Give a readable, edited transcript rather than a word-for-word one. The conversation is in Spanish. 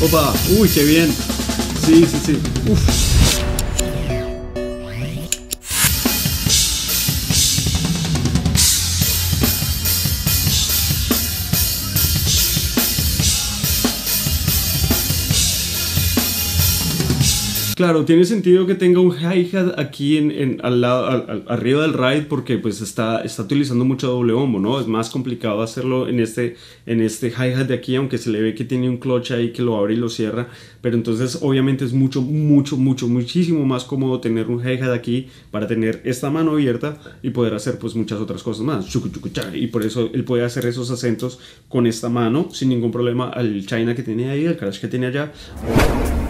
Opa, uy, qué bien. Sí, sí, sí. Uf. Claro, tiene sentido que tenga un hi-hat aquí al lado, arriba del ride porque pues está utilizando mucho doble bombo, ¿no? Es más complicado hacerlo en este hi-hat de aquí, aunque se le ve que tiene un clutch ahí que lo abre y lo cierra, pero entonces obviamente es muchísimo más cómodo tener un hi-hat aquí para tener esta mano abierta y poder hacer pues muchas otras cosas más. Y por eso él puede hacer esos acentos con esta mano sin ningún problema al China que tiene ahí, al crash que tiene allá.